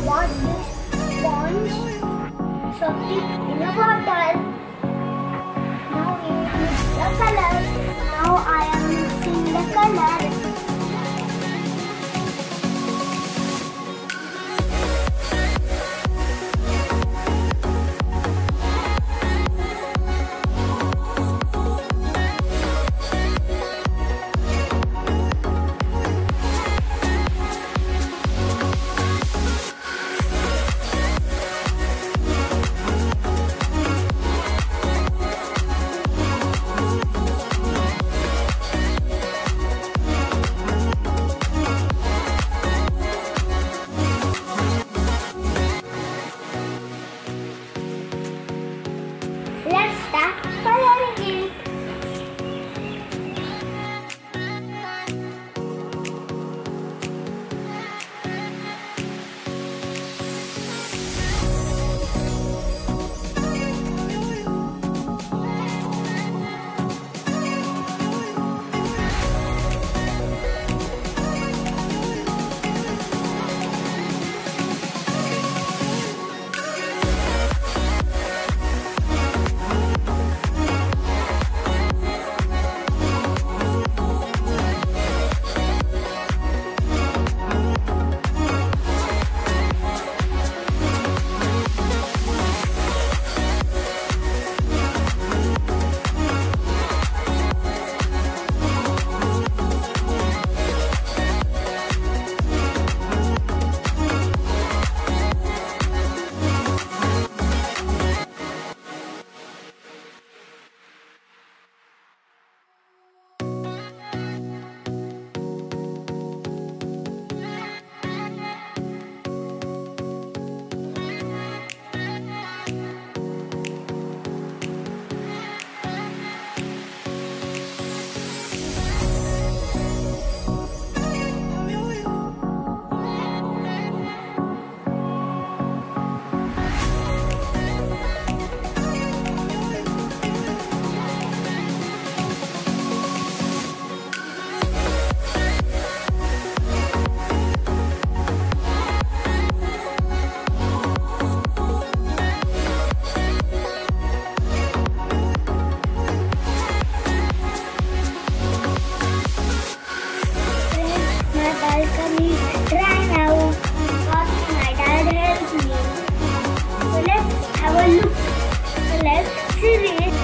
bought this sponge, soaked it in a water. Now we mix the color. Now I am mixing the color. Let's start coloring it. Balcony dry now. Because my dad helped me. So let's have a look. So let's see it.